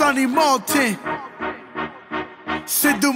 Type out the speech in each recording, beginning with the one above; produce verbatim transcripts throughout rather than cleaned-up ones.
Sonny Malton, Sidhu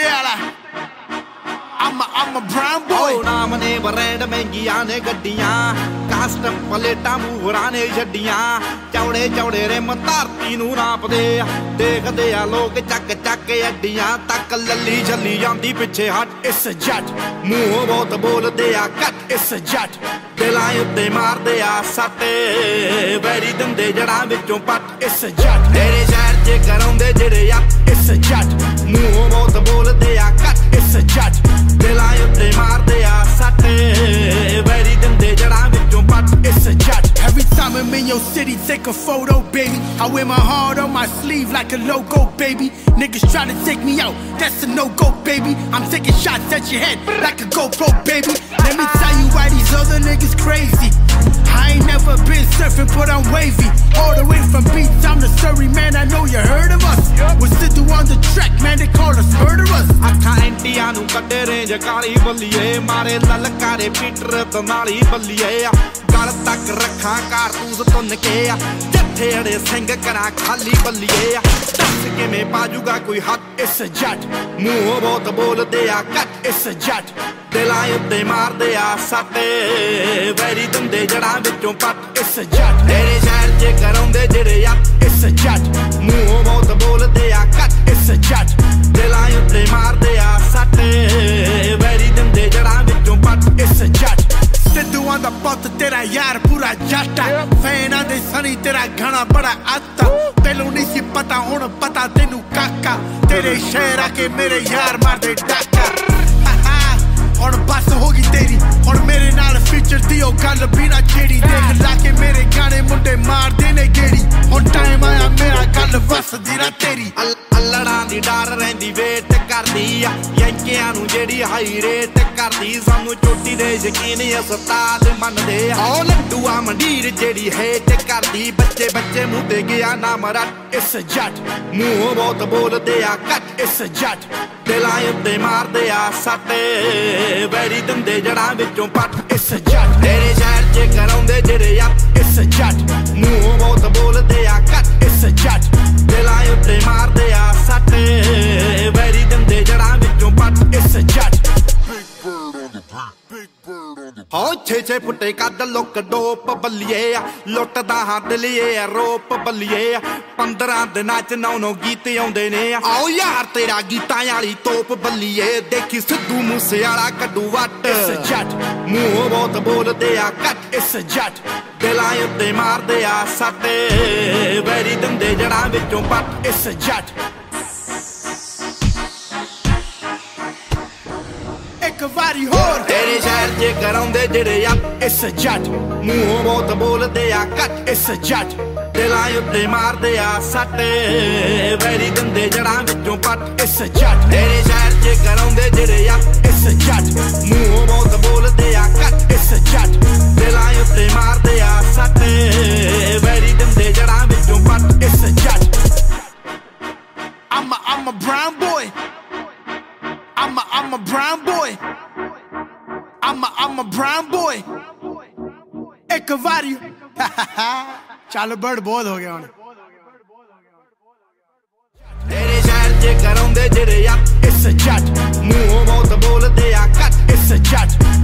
I'm a, I'm a brown boy. Oh, naam ne brand महंगियां ने गड्डियां, custom प्लेटां मूहरां ने छड्डियां, चौड़े चौड़े रिम धरती नूं नापदे आ, देखदे आ लोग चक चक अड्डियां तक लल्ली झल्ली जांदी पिछे हट। Issa Jatt मूंह बहुत बोलदे आ घट, Issa Jatt दिलां उत्ते मारदे आ सट, वैरी दंदे जड़ां विचों पट। Issa Jatt तेरे शहर च कराउंदे जेड़े आ, Issa Jatt मूंह बहुत बोलदे आ घट, Issa Jatt दिलां उत्ते मारदे आ सट, वैरी दंदे जड़ां विचों पट। Issa Jatt every time I'm in your city, take a photo, baby. I wear my heart on my sleeve like a logo, baby. Niggas try to take me out, that's a no-go, baby. I'm taking shots at your head like a GoPro, baby. Let me tell you why these other niggas crazy. I ain't never been surfing, but I'm wavy. All the way from beach, I'm the Surrey man, I know you heard of us. We're Sidhu on the track, man, they call us murderers. ਅੱਖਾਂ Indians ਨੂੰ ਕੱਢੇ range ਕਾਲੀ ਬੱਲੀਏ, ਮਾਰੇ ਲਲਕਾਰੇ Peter ਤੋਂ ਨਾਲੀ ਬੱਲੀਏ ਆ, ਗਲ ਤੱਕ ਰੱਖਾਂ ਕਾਰਤੂਸ ਤੁੰਨ ਕੇ ਆ, ਜੱਥੇ ਅੜੇ ਸਿੰਘ ਕਰਾਂ ਖਾਲੀ ਬੱਲੀਏ ਆ, ਦੱਸ ਕਿਵੇਂ ਪਾਜੂਗਾ ਕੋਈ ਹੱਥ। Issa Jatt ਮੂੰਹ ਬਹੁਤ ਬੋਲਦੇ ਆ ਘੱਟ, Issa Jatt ਦਿਲਾਂ ਉੱਤੇ ਮਾਰਦੇ ਆ ਸੱਟ, ਵੈਰੀ ਦੰਦੇ ਜੜਾਂ ਵਿੱਚੋਂ ਪੱਟ। Issa Jatt ਤੇਰੇ ਸ਼ਹਿਰ ਚ ਕਰਾਉਂਦੇ ਜਿਹੜੇ ਆ, Issa Jatt ਮੂੰਹ ਬਹੁਤ ਬੋਲਦੇ ਆ ਘੱਟ, Issa Jatt ਦਿਲਾਂ ਉੱਤੇ ਮਾਰਦੇ ਆ ਸੱਟ, ਵੈਰੀ ਦੰਦੇ ਜੜਾਂ ਵਿੱਚੋਂ ਪੱਟ। Issa Jatt Sidhu on the pot, tera yaar pura jatta. Fan aande Sunny, tera ghana bada atta. Tenu nahi si pata, hun pata tenu kaka. Tere sheher aake mere yaar maar de daka. ਹੁਣ ਬਸ ਹੋ ਗਈ ਤੇਰੀ, ਹੁਣ ਮੇਰੇ ਨਾਲ feature ਦੀ ਉਹ ਗੱਲ ਵੀ ਨਾ ਛੇੜੀ, ਦੇਖ ਲਾ ਕੇ ਮੇਰੇ ਗਾਣੇ ਮੁੰਡੇ ਮਾਰਦੇ ਨੇ ਗੇੜੀ, ਹੁਣ ਟਾਈਮ ਆਇਆ ਮੇਰਾ ਗੱਲ ਵਸਦੀ ਨਾ ਤੇਰੀ। ਅਲੜਾਂ ਦੀ ਡਰ ਰਹਿੰਦੀ ਵੇਟ ਕਰਦੀ ਆ, ਯੰਕਿਆਂ ਨੂੰ ਜਿਹੜੀ ਹਾਈ ਰੇਟ ਕਰਦੀ, ਸਾਨੂੰ ਚੋਟੀ ਦੇ ਯਕੀਨ ਉਸਤਾਦ ਮੰਨਦੇ ਆ, ਉਹ ਲੱਡੂ ਆ ਮੰਡੀਰ ਜਿਹੜੀ ਹੇਟ ਕਰਦੀ, ਬੱਚੇ ਬੱਚੇ ਮੂੰਹ ਤੇ ਗਿਆ ਨਾਮ ਰੱਟ। Issa Jatt ਮੂੰਹ ਬਹੁਤ ਬੋਲਦੇ ਆ ਘੱਟ, Issa Jatt ਦਿਲਾਂ ਉੱਤੇ ਮਾਰਦੇ ਆ ਸੱਟ, ਵੈਰੀ ਦੰਦੇ ਜੜਾਂ ਵਿੱਚੋਂ ਪੱਟ। Issa Jatt ਤੇਰੇ ਸ਼ਹਿਰ ਚ ਕਰਾਉਂਦੇ ਜਿਹੜੇ ਆ, Issa Jatt ਮੂੰਹ ਬਹੁਤ ਬੋਲਦੇ ਆ ਘੱਟ, Issa Jatt ਦਿਲਾਂ ਉੱਤੇ ਮਾਰਦੇ ਆ ਸੱਟ, ਵੈਰੀ ਦੰਦੇ ਜੜਾਂ ਵਿੱਚੋਂ ਪੱਟ। Issa Jatt ਹੋ ਛੇ ਛੇ ਫੁੱਟੇ ਕੱਢ ਲੋਕ ਡੋਪ ਬੱਲੀਏ ਆ, ਲੁੱਟਦਾ ਹੱਦ ਲਈਏ ਰੋਪ ਬੱਲੀਏ ਆ, ਪੰਦਰਾਂ ਦਿਨਾਂ ਚ ਨੌ ਨੌ ਗੀਤ ਆਉਂਦੇ ਨੇ ਆ, ਆਓ ਯਾਰ ਤੇਰਾ ਗੀਤਾਂ ਵਾਲੀ ਤੋਪ ਬੱਲੀਏ, ਦੇਖੀ ਸਿੱਧੂ ਮੂਸੇ ਵਾਲਾ ਕੱਢੂ ਵੱਟ। Issa Jatt ਮੂੰਹ ਬਹੁਤ ਬੋਲਦੇ ਆ ਘੱਟ, Issa Jatt ਦਿਲਾਂ ਉੱਤੇ ਮਾਰਦੇ ਆ ਸੱਟ, ਵੈਰੀ ਦੰਦੇ ਜੜਾਂ ਵਿੱਚੋਂ ਪੱਟ। Issa Jatt ਇੱਕ ਵਾਰੀ ਹੋਰ ਤੇਰੇ ਸ਼ਹਿਰ ਚ ਕਰਾਉਂਦੇ ਜਿਹੜੇ ਆ, Issa Jatt ਮੂੰਹ ਬਹੁਤ ਬੋਲਦੇ ਆ ਘੱਟ, Issa Jatt ਦਿਲਾਂ ਉੱਤੇ ਮਾਰਦੇ ਆ ਸੱਟ, ਵੈਰੀ ਦੰਦੇ ਜੜਾਂ ਵਿੱਚੋਂ ਪੱਟ। Issa Jatt ਤੇਰੇ ਸ਼ਹਿਰ ਚ ਕਰਾਉਂਦੇ ਜਿਹੜੇ ਆ, Issa Jatt ਮੂੰਹ ਬਹੁਤ ਬੋਲਦੇ ਆ ਘੱਟ, Issa Jatt ਦਿਲਾਂ ਉੱਤੇ ਮਾਰਦੇ ਆ ਸੱਟ, ਵੈਰੀ ਦੰਦੇ ਜੜਾਂ ਵਿੱਚੋਂ ਪੱਟ। Issa Jatt I'm a, I'm a brown boy. I'm a, I'm a brown boy. I'm a, I'm a brown boy. ਇੱਕ ਵਾਰੀ ਚੱਲ ਬਰਡ ਬਹੁਤ ਹੋ ਗਿਆ ਹੁਣ। ਤੇਰੇ ਸ਼ਹਿਰ ਚ ਕਰਾਉਂਦੇ ਜਿਹੜੇ ਆ, Issa Jatt ਮੂੰਹ ਬਹੁਤ ਬੋਲਦੇ ਆ ਘੱਟ, Issa Jatt